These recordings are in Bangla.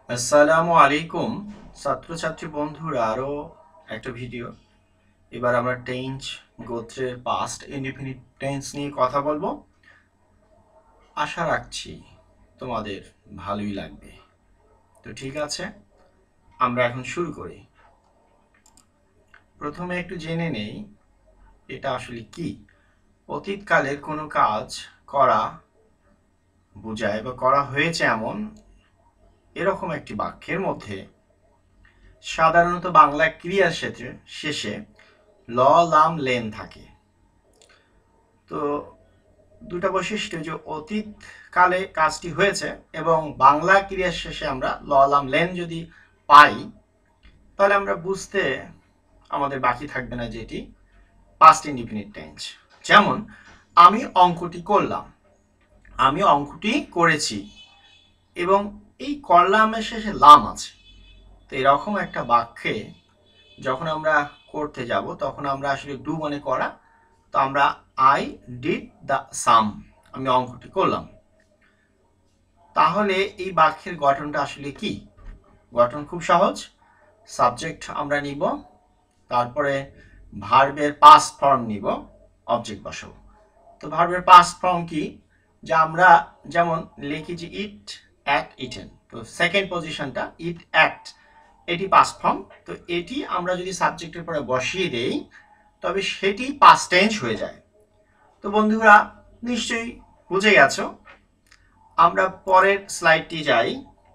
আসসালামু আলাইকুম ছাত্রছাত্রী বন্ধুরা, আরও একটা ভিডিও। এবার আমরা টেন্স গোত্রের পাস্ট ইনডিফিনিট টেন্স নিয়ে কথা বলবো। আশা রাখছি তোমাদের ভালোই লাগবে। তো ঠিক আছে, আমরা এখন শুরু করি। প্রথমে একটু জেনে নেই এটা আসলে কি। অতীতকালের কোনো কাজ করা বোঝায় বা করা হয়েছে এমন এরকম একটি বাক্যের মধ্যে সাধারণত বাংলা ক্রিয়ার শেষে ল, লাম, লেন থাকে। তো দুটা বৈশিষ্ট্য যে অতীত কালে কাজটি হয়েছে এবং বাংলা ক্রিয়ার শেষে আমরা ল, লাম, লেন যদি পাই, তাহলে আমরা বুঝতে আমাদের বাকি থাকবে না যেটি পাস্ট ইনডিফিনিট টেন্স। যেমন আমি অঙ্কটি করলাম, আমি অঙ্কটি করেছি, এবং এই করলামের শেষে লাম আছে। তো এরকম একটা বাক্যে যখন আমরা করতে যাব তখন আমরা আসলে ডু মানে করা। তো আমরা আই ডিড দ্য সাম, আমি অঙ্কটি করলাম। তাহলে এই বাক্যের গঠনটা আসলে কি? গঠন খুব সহজ। সাবজেক্ট আমরা নিব, তারপরে ভার্বের পাস্ট ফর্ম নিব, অবজেক্ট বসাবো। তো ভার্বের পাস্ট ফর্ম কি? যে আমরা যেমন লিখি যে ইট, অ্যাট, ইটেন। তো সেকেন্ড পজিশনটা ইট, অ্যাট, এটি পাস্ট ফর্ম। তো এটি আমরা যদি সাবজেক্টের পরে বসিয়ে দেই তবে সেটি পাস্ট টেন্স হয়ে যায়। তো বন্ধুরা নিশ্চয়ই বুঝে গেছো। আমরা পরের স্লাইডটি যাই।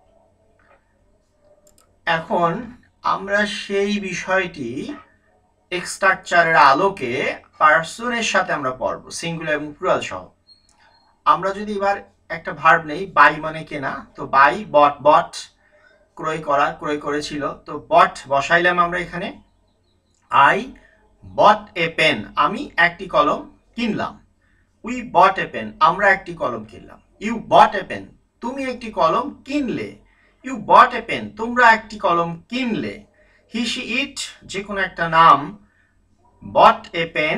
এখন আমরা সেই বিষয়টি স্ট্রাকচারের আলোকে পার্সনের সাথে আমরা পড়ব, সিঙ্গুলার এবং প্লুরাল সহ। আমরা যদি এবার একটা ভার্ব নেই, বাই মানে কেনা। তো বাই, বট, বট ক্রয় করা, ক্রয় করেছিল। তো বট বসাইলাম আমরা এখানে। আই বট এ পেন, আমি একটি কলম কিনলাম। উই বট এ পেন, আমরা একটি কলম কিনলাম। ইউ বট এ পেন, তুমি একটি কলম কিনলে। ইউ বট এ পেন, তোমরা একটি কলম কিনলে। হি, শি, ইট, যে কোনো একটা নাম। বট এ পেন,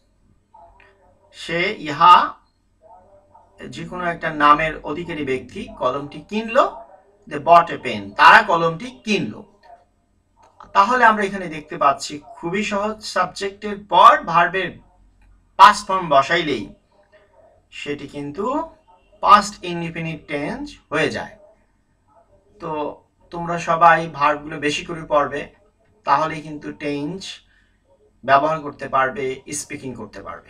সে, ইহা, যে কোনো একটা নামের অধিকারী ব্যক্তি কলমটি কিনলো। দে বট এ পেন, তারা কলমটি কিনলো। তাহলে আমরা এখানে দেখতে পাচ্ছি খুবই সহজ, সাবজেক্টের পর ভার্বের পাস্ট ফর্ম বসাইলেই সেটি কিন্তু পাস্ট ইনডিফিনিট টেন্স হয়ে যায়। তো তোমরা সবাই ভার্বগুলো বেশি করে পড়বে, তাহলেই কিন্তু টেন্স ব্যবহার করতে পারবে, স্পিকিং করতে পারবে।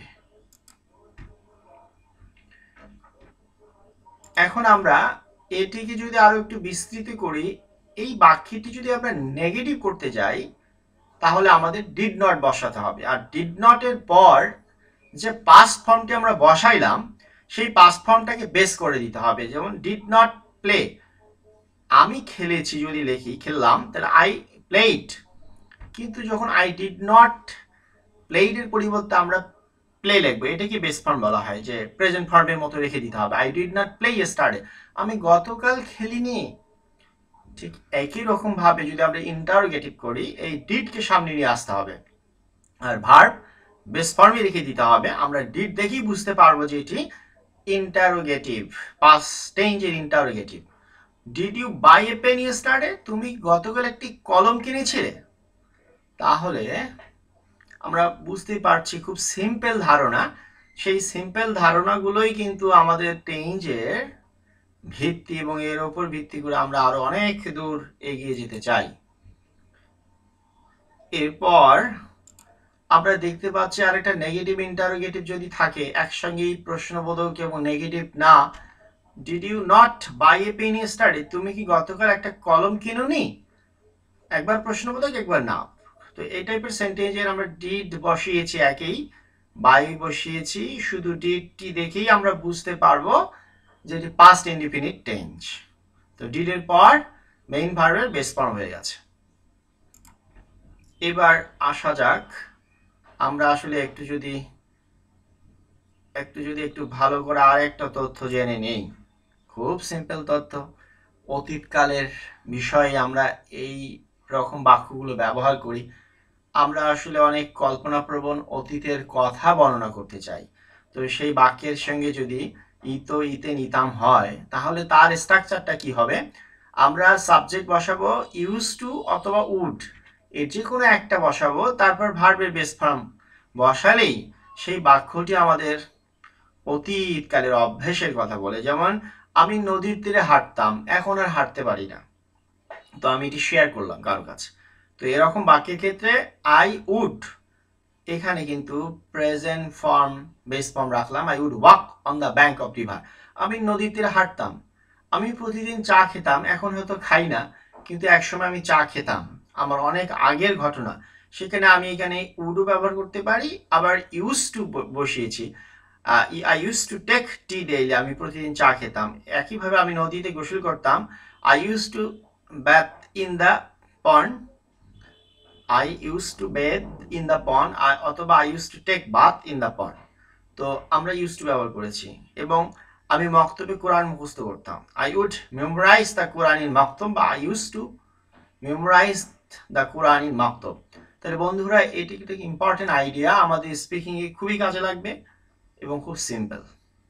এখন আমরা এটিকে যদি আরো একটু বিস্তৃত করি, এই বাক্যটি যদি আমরা নেগেটিভ করতে যাই তাহলে আমাদের ডিড নট বসাতে হবে। আর ডিড নট এর পর যে পাস্ট ফর্মটি আমরা বসাইলাম সেই পাস্ট ফর্মটাকে বেস করে দিতে হবে। যেমন ডিড নট প্লে, আমি খেলেছি যদি লিখি, খেললাম, তাহলে আই প্লেড। কিন্তু যখন আই ডিড নট প্লেড এর পরিবর্তে আমরা প্লে লিখবো, এটাকে বেস ফর্ম বলা হয়, যে প্রেজেন্ট ফর্মের মতো রেখে দিতে হবে। I did not play yesterday, আমি গতকাল খেলিনি। ঠিক একই রকম ভাবে যদি আমরা ইন্টারোগেটিভ করি, এই ডিডকে সামনে নিয়ে আসতে হবে আর ভার্ব বেস ফর্মে রেখে দিতে হবে। আমরা ডিড দেখেই বুঝতে পারবো যে এটি ইন্টারোগেটিভ, পাস্ট টেন্সের interrogative. Did you buy a pen yesterday, তুমি গতকাল একটি কলম কিনেছিলে। তাহলে আমরা বুঝতেই পারছি খুব সিম্পল ধারণা। সেই সিম্পল ধারণাগুলোই কিন্তু আমাদের টেন্সের ভিত্তি, এবং এর ওপর ভিত্তি করে আমরা আরো অনেক দূর এগিয়ে যেতে চাই। এরপর আমরা দেখতে পাচ্ছি আরেকটা নেগেটিভ ইন্টারোগেটিভ যদি থাকে একসঙ্গেই প্রশ্নবোধক এবং নেগেটিভ না। Did you not buy a pen yesterday, তুমি কি গতকাল একটা কলম কিনোনি? একবার প্রশ্নবোধক, একবার না। তো এই টাইপের সেন্টেন্সের আমরা ডিড বসিয়েছি, একই বাই বসিয়েছি, শুধু ডিডটি দেখেই আমরা বুঝতে পারবো যে এটি পাস্ট ইনডিফিনিট টেন্স। তো ডিড এর পর মেইন ভার্বের বেস ফর্ম হয়ে গেছে। এবার আসা যাক, আমরা আসলে একটু ভালো করে আর একটা তথ্য জেনে নেই। খুব সিম্পল তথ্য। অতীতকালের বিষয়ে আমরা এই রকম বাক্যগুলো ব্যবহার করি। আমরা আসলে অনেক কল্পনাপ্রবণ অতীতের কথা বর্ণনা করতে চাই। তো সেই বাক্যের সঙ্গে যদি ইতো, ইতে, নিতাম হয় তাহলে তার স্ট্রাকচারটা কি হবে? আমরা সাবজেক্ট বসাবো ইউজ টু অথবা উড, এর যে কোনো একটা বসাবো, তারপর ভার্বের বেস ফর্ম বসালেই সেই বাক্যটি আমাদের অতীতকালের অভ্যেসের কথা বলে। যেমন আমি নদীর তীরে হাঁটতাম, এখন আর হাঁটতে পারি না, তো আমি এটি শেয়ার করলাম কারো কাছে। তো এরকম বাক্যের ক্ষেত্রে আই উড, এখানে কিন্তু প্রেজেন্ট ফর্ম বেস ফর্ম রাখলাম। I would walk on the bank of river, আমি নদীর তীরে হাঁটতাম। আমি প্রতিদিন চা খেতাম, এখন হয়তো খাই না, কিন্তু একসময় আমি চা খেতাম, আমার অনেক আগের ঘটনা। সেখানে আমি এখানে উডও ব্যবহার করতে পারি, আবার ইউজ টু বসিয়েছি। I use to take tea daily, আমি প্রতিদিন চা খেতাম। একইভাবে আমি নদীতে গোসল করতাম, I use to bath in the pond, I use to bathe in the pond, অথবা I use to take bath in the pond. তো আমরা ইউজ টু ব্যবহার করেছি। এবং আমি মক্তবে কোরআন মুখস্থ করতাম, I would memorize the Quran in maktab, বা I use to memorize the Quran in maktab. তাহলে বন্ধুরা, এটি একটা ইম্পর্টেন্ট আইডিয়া, আমাদের স্পিকিংয়ে খুবই কাজে লাগবে এবং খুব সিম্পল।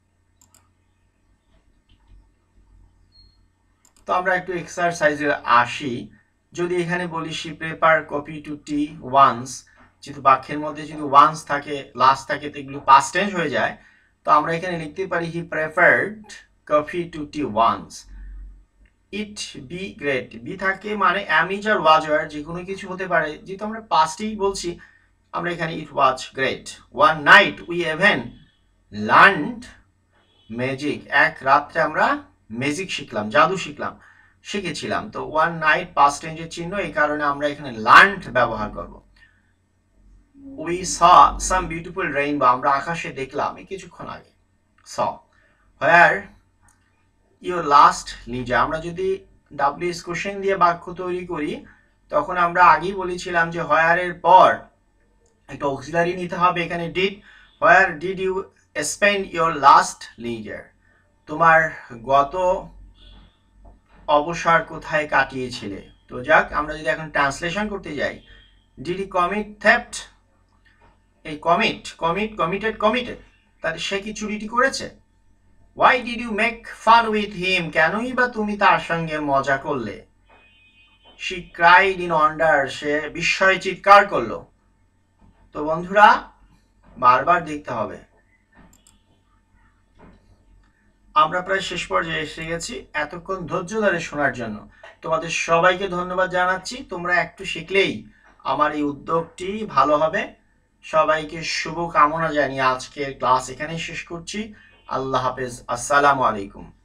তো আমরা একটু এক্সারসাইজে আসি। যদি এখানে বলি she prefer coffee to tea once, যেহেতু বাক্যের মধ্যে যদি ওয়ান্স থাকে, লাস্ট থাকে, তো এগুলো পাস্ট টেন্স হয়ে যায়। তো আমরা এখানে লিখতে পারি he preferred coffee to tea once. It be great, be থাকে মানে অ্যাম ইজ আর ওয়াজ আর যে কোনো কিছু হতে পারে, যেহেতু আমরা পাস্টেই বলছি, আমরা এখানে it was great. One night we even learned magic, এক রাত্রে আমরা ম্যাজিক শিখলাম, জাদু শিখেছিলাম। তো ওয়ান নাইট পাস্ট টেন্সের চিহ্ন, এই কারণে আমরা এখানে লার্নড ব্যবহার করব। We saw some beautiful rainbow, আমরা আকাশে দেখলাম এই কিছুক্ষণ আগে, saw. Where your last leisure, আমরা যদি ডাব্লিউএস কোশ্চেন দিয়ে বাক্য তৈরি করি, তখন আমরা আগেই বলেছিলাম যে হোয়ারের পর একটা অক্সিলারি নিতে হবে। এখানে did, where did you spend your last leisure, তোমার গত অবসর কোথায় কাটিয়েছিলে। তো যাক, আমরা যদি এখন ট্রান্সলেশন করতে যাই, ডিড হি কমিট থেফট, এই কমিটেড, তাহলে সে কি চুরিটি করেছে। Why did you make fun with him, কেনই বা তুমি তার সঙ্গে মজা করলে। She cried in wonder, সে বিস্ময়ে চিৎকার করলো। তো বন্ধুরা, বারবার দেখতে হবে। আমরা প্রায় শেষ পর্যায়ে এসে গেছি। এতক্ষণ ধৈর্য ধরে শোনার জন্য তোমাদের সবাইকে ধন্যবাদ জানাচ্ছি। তোমরা একটু শিখলেই আমার এই উদ্যোগটি ভালো হবে। সবাইকে শুভ কামনা জানিয়ে আজকের ক্লাস এখানেই শেষ করছি। আল্লাহ হাফেজ, আসসালামু আলাইকুম।